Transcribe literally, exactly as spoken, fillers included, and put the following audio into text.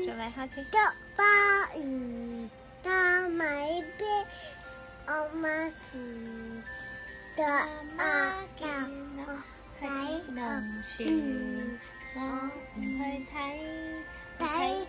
再嚟下次。 捉鮑魚到米邊，我媽住對阿教我去睇農樹，我唔去睇， 睇